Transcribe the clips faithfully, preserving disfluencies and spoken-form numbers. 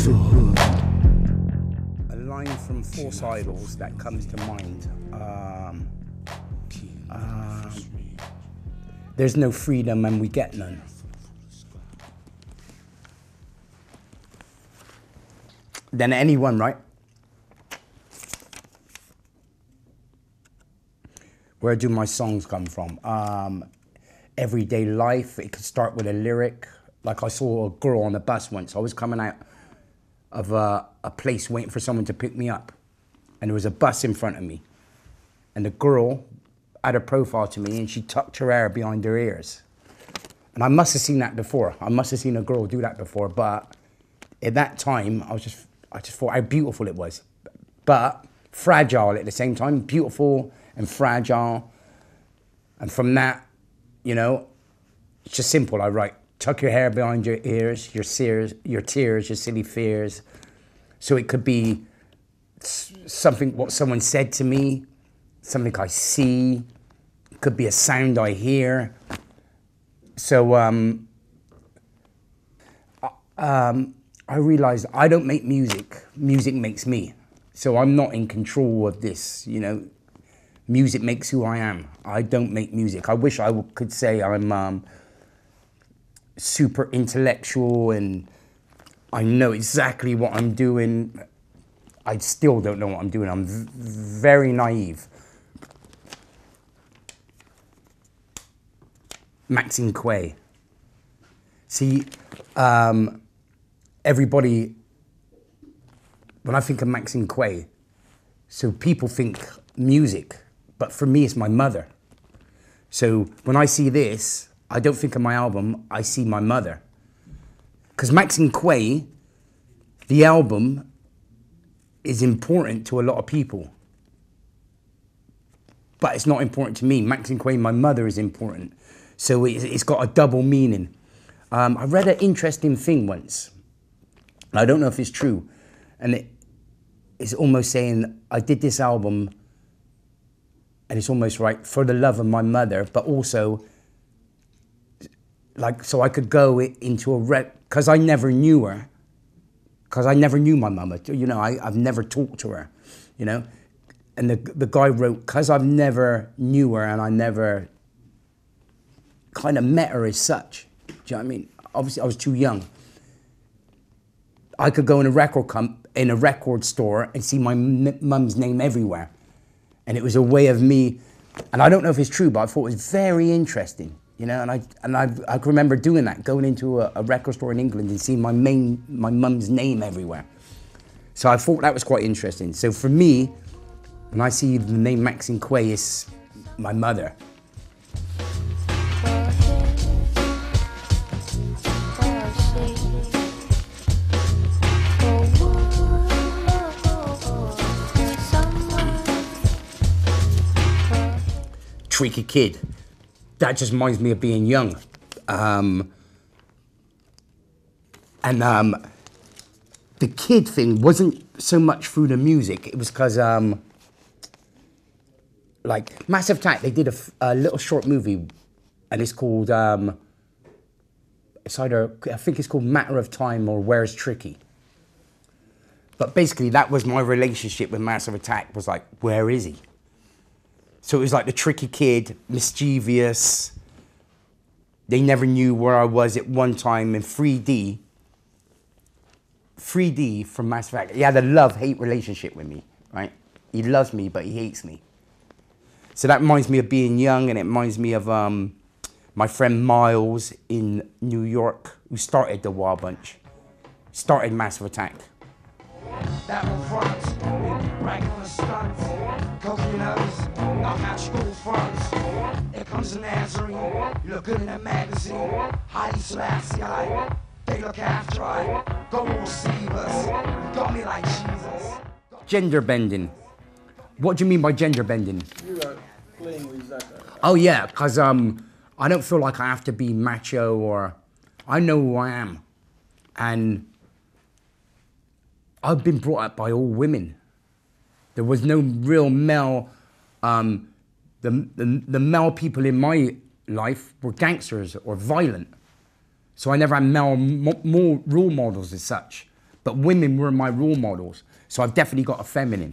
A line from Force Idols that comes to mind. Um, um, There's no freedom and we get none. Then anyone, right? Where do my songs come from? Um, everyday life. It could start with a lyric. Like I saw a girl on the bus once. I was coming out of a, a place waiting for someone to pick me up. And there was a bus in front of me. And the girl had a profile to me and she tucked her hair behind her ears. And I must have seen that before. I must have seen a girl do that before. But at that time, I was just, I just thought how beautiful it was. But fragile at the same time. Beautiful and fragile. And from that, you know, it's just simple. I write, tuck your hair behind your ears, your tears, your tears, your silly fears. So it could be something, what someone said to me, something I see. It could be a sound I hear. So um, um, I realized I don't make music. Music makes me. So I'm not in control of this, you know. Music makes who I am. I don't make music. I wish I could say I'm um, super intellectual and I know exactly what I'm doing. I still don't know what I'm doing. I'm v very naive. Maxine Quay. See, um, everybody, when I think of Maxine Quay, so people think music. But for me, it's my mother. So when I see this, I don't think of my album, I see my mother. Because Maxine Quay, the album, is important to a lot of people. But it's not important to me. Maxine Quay, my mother, is important. So it's got a double meaning. Um, I read an interesting thing once. I don't know if it's true. And it, it's almost saying, I did this album and it's almost right for the love of my mother, but also like, so I could go into a rec, because I never knew her, because I never knew my mama, you know, I, I've never talked to her, you know, and the, the guy wrote, because I've never knew her and I never kind of met her as such, do you know what I mean? Obviously I was too young. I could go in a record comp, in a record store and see my mum's name everywhere. And it was a way of me, and I don't know if it's true, but I thought it was very interesting, you know. And I and I I can remember doing that, going into a, a record store in England and seeing my main my mum's name everywhere. So I thought that was quite interesting. So for me, when I see the name Maxine Quay, it's my mother. Tricky kid. That just reminds me of being young. Um, and um, the kid thing wasn't so much through the music, it was because, um, like, Massive Attack, they did a, a little short movie, and it's called, um, it's either, I think it's called Matter of Time or Where's Tricky. But basically, that was my relationship with Massive Attack, was like, where is he? So it was like the tricky kid, mischievous. They never knew where I was at one time in three D. three D from Massive Attack. He had a love-hate relationship with me, right? He loves me, but he hates me. So that reminds me of being young, and it reminds me of um, my friend Miles in New York, who started the Wild Bunch, started Massive Attack. That will front, ranking the stunts, coconuts, knock out school fronts. Here comes the Nazarene, you look good in a magazine. Heidi Selassie, they look after I, go receive us, you got me like Jesus. Gender bending. What do you mean by gender bending? You are playing with that. Oh yeah, because um, I don't feel like I have to be macho, or I know who I am. And I've been brought up by all women. There was no real male, um, the, the, the male people in my life were gangsters or violent. So I never had male mo more role models as such. but women were my role models. So I've definitely got a feminine.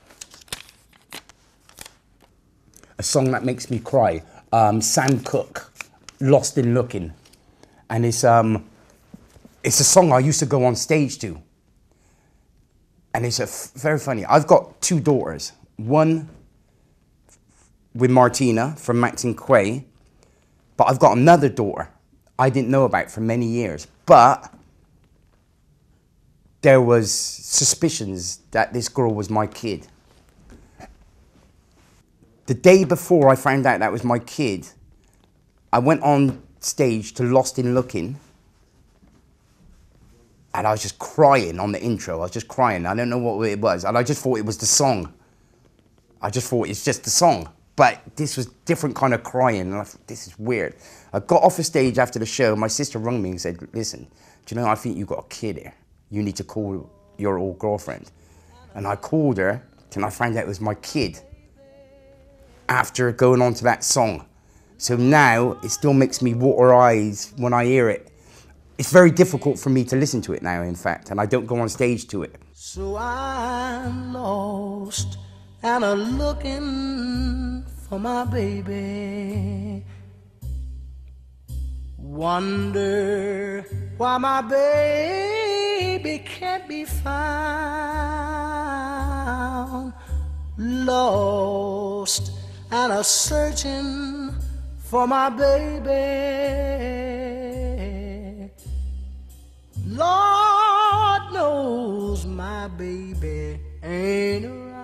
A song that makes me cry. Um, Sam Cooke, Lost in Looking. And it's, um, it's a song I used to go on stage to. And it's a f very funny. I've got two daughters. One with Martina from Max and Quay. But I've got another daughter I didn't know about for many years. But there was suspicions that this girl was my kid. The day before I found out that was my kid, I went on stage to Lost in Looking, and I was just crying on the intro. I was just crying. I don't know what it was, and I just thought it was the song. I just thought it's just the song. But this was different kind of crying, and I thought, this is weird. I got off the stage after the show. My sister rang me and said, listen, do you know, I think you've got a kid here. You need to call your old girlfriend. And I called her, and I found out it was my kid after going on to that song. So now it still makes me water eyes when I hear it. It's very difficult for me to listen to it now, in fact, and I don't go on stage to it. So I'm lost and a looking for my baby. Wonder why my baby can't be found. Lost and a searching for my baby. Lord knows my baby ain't around.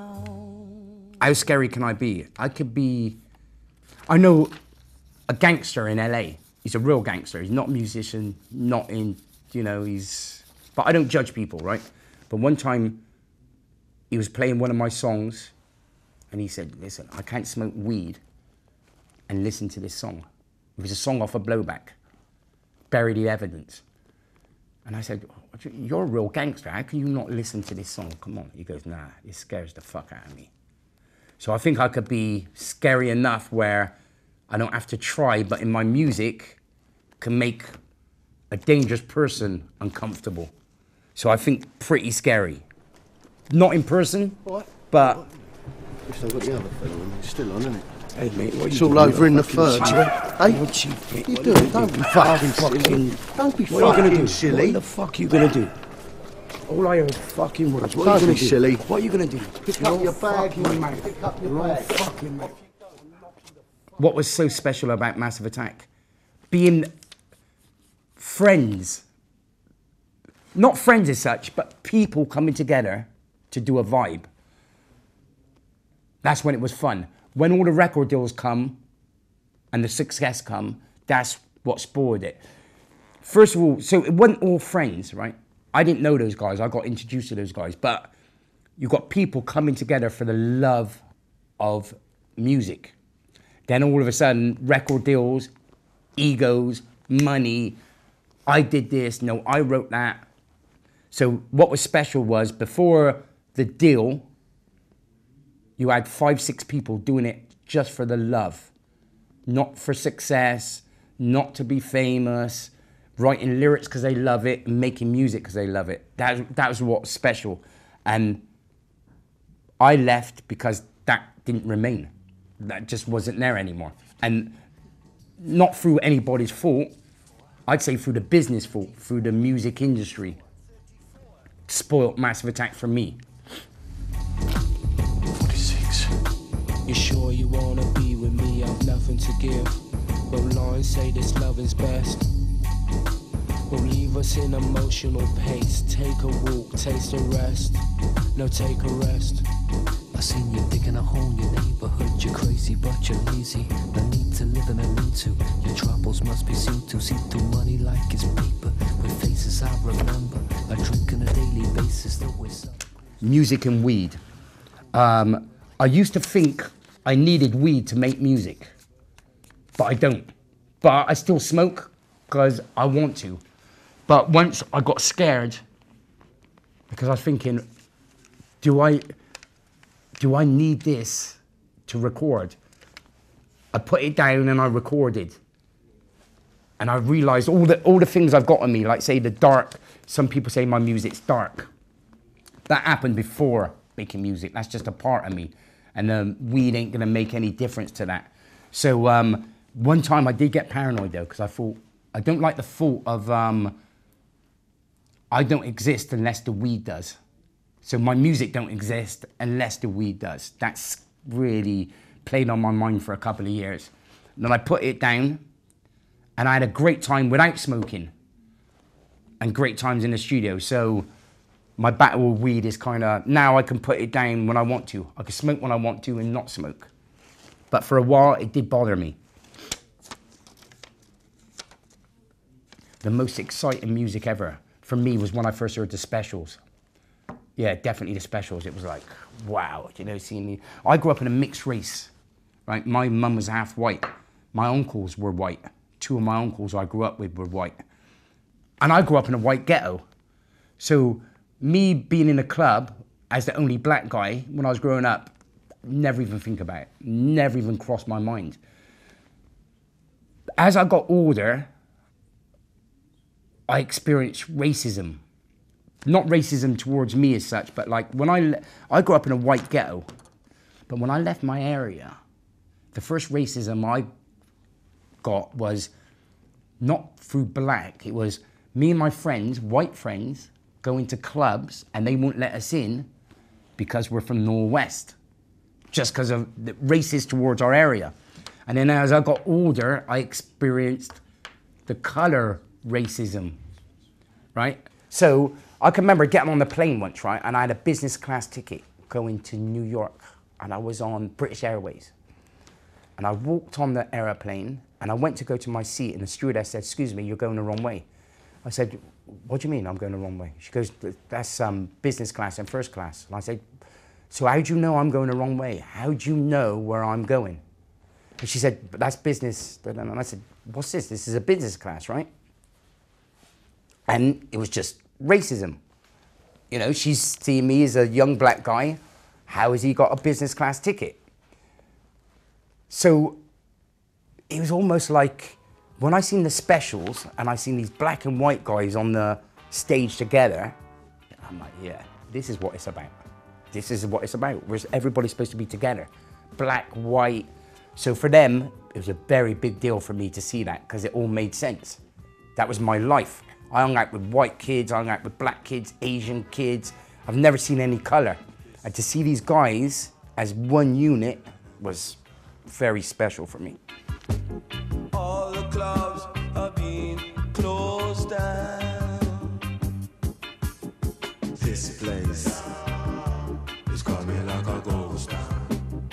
How scary can I be? I could be, I know a gangster in L A. He's a real gangster. He's not a musician, not in, you know, he's, but I don't judge people, right? But one time he was playing one of my songs and he said, listen, I can't smoke weed and listen to this song. It was a song off of Blowback, Bury the Evidence. And I said, you're a real gangster. How can you not listen to this song? Come on. He goes, nah, it scares the fuck out of me. So I think I could be scary enough where I don't have to try, but in my music can make a dangerous person uncomfortable. So I think pretty scary. Not in person, What? but... What? I've still got the other fellow on. It's still on, isn't it? Hey, mate, what It's you all doing? over in the Fucking fudge. cheap. Hey, What cheap, mate? you What doing? you Don't doing? be fucking fucking- silly. Don't be What are you gonna fucking do? silly. What the fuck you gonna do? All I hear is fucking words. What Don't are you be gonna do? silly. What are you gonna do? Pick You're up your all bag, fucking mate. mouth. Pick up your You're all bag. fucking mouth. What was so special about Massive Attack? Being friends. Not friends as such, but people coming together to do a vibe. That's when it was fun. When all the record deals come and the success come, that's what spoiled it. First of all, so it wasn't all friends, right? I didn't know those guys. I got introduced to those guys. But you got people coming together for the love of music. Then all of a sudden, record deals, egos, money. I did this. No, I wrote that. So what was special was before the deal, you had five, six people doing it just for the love. Not for success, not to be famous, writing lyrics because they love it, and making music because they love it. That, that was what's special. And I left because that didn't remain. That just wasn't there anymore. And not through anybody's fault, I'd say through the business fault, through the music industry. Spoilt Massive Attack for me. forty-six. You sure you wanna be with me? I've nothing to give. But lines say this loving's best. Will leave us in emotional pace. Take a walk, taste a rest. No, take a rest. I seen you digging a hole in your neighborhood. You're crazy, but you're lazy. No need to live in a lean to. Your troubles must be seen to. See through money like it's paper. With faces I remember. I drink on a daily basis. Though it's Music and weed. Um, I used to think I needed weed to make music, but I don't. But I still smoke because I want to. But once I got scared because I was thinking, do I, do I need this to record? I put it down and I recorded. And I realized all the, all the things I've got on me, like say the dark, some people say my music's dark. That happened before making music. That's just a part of me. And um, weed ain't gonna make any difference to that. So um, one time I did get paranoid though, because I thought, I don't like the thought of, um, I don't exist unless the weed does. So my music don't exist unless the weed does. That's really played on my mind for a couple of years. And then I put it down, and I had a great time without smoking, and great times in the studio. So my battle with weed is kind of, now I can put it down when I want to. I can smoke when I want to and not smoke. But for a while, it did bother me. The most exciting music ever for me was when I first heard the Specials. Yeah, definitely the Specials. It was like, wow, you know, seeing me. I grew up in a mixed race, right? My mum was half white. My uncles were white. Two of my uncles I grew up with were white. And I grew up in a white ghetto. So me being in a club as the only black guy when I was growing up, never even think about it. Never even crossed my mind. As I got older, I experienced racism. Not racism towards me as such, but like when I, I grew up in a white ghetto, but when I left my area, the first racism I got was not through black. It was me and my friends, white friends, going to clubs and they won't let us in because we're from Northwest, just because of the racist towards our area. And then as I got older, I experienced the color racism, right? So I can remember getting on the plane once, right? And I had a business class ticket going to New York, and I was on British Airways. And I walked on the airplane, and I went to go to my seat, and the stewardess said, excuse me, you're going the wrong way. I said, what do you mean I'm going the wrong way? She goes, that's um, business class and first class. And I said, so how do you know I'm going the wrong way? How do you know where I'm going? And she said, but that's business. And I said, what's this? This is a business class, right? And it was just racism. You know, she's seeing me as a young black guy. How has he got a business class ticket? So it was almost like when I seen the Specials and I seen these black and white guys on the stage together, I'm like, yeah, this is what it's about. This is what it's about. Whereas everybody's supposed to be together. Black, white. So for them, it was a very big deal for me to see that because it all made sense. That was my life. I hung out with white kids, I hung out with black kids, Asian kids. I've never seen any color. And to see these guys as one unit was very special for me. All the clubs are being closed down. This place is coming like a ghost town.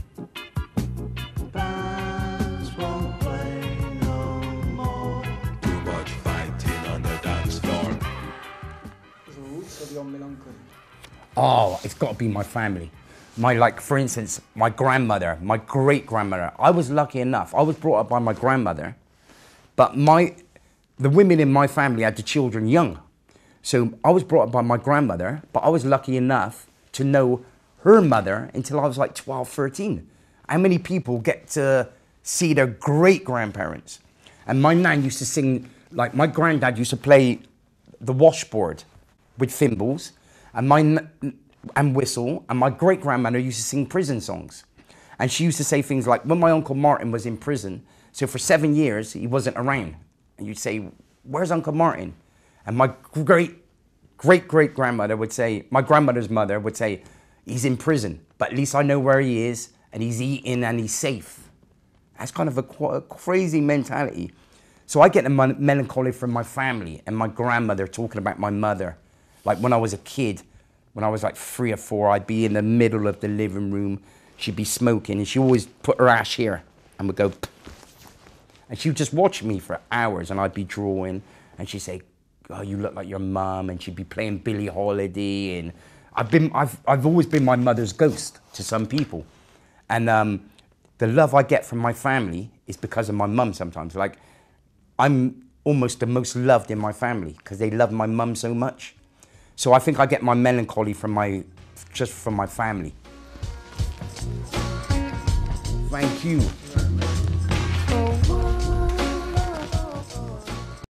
Bands won't play no more. Too much fighting on the dance floor. The roots of your melancholy. Oh, it's got to be my family. My, like, for instance, my grandmother, my great-grandmother. I was lucky enough. I was brought up by my grandmother, but my, the women in my family had the children young. So I was brought up by my grandmother, but I was lucky enough to know her mother until I was like twelve, thirteen. How many people get to see their great-grandparents? And my nan used to sing, like my granddad used to play the washboard with thimbles, and my and whistle, and my great-grandmother used to sing prison songs. And she used to say things like, when my Uncle Martin was in prison, so for seven years, he wasn't around. And you'd say, where's Uncle Martin? And my great, great, great-grandmother would say, my grandmother's mother would say, he's in prison, but at least I know where he is, and he's eating and he's safe. That's kind of a, a crazy mentality. So I get the melancholy from my family and my grandmother talking about my mother. Like when I was a kid, when I was like three or four, I'd be in the middle of the living room. She'd be smoking, and she always put her ash here and would go, pff. And she would just watch me for hours, and I'd be drawing, and she'd say, oh, you look like your mum, and she'd be playing Billie Holiday, and I've been, I've, I've always been my mother's ghost to some people. And um, the love I get from my family is because of my mum sometimes. Like, I'm almost the most loved in my family because they love my mum so much. So I think I get my melancholy from my, just from my family. Thank you.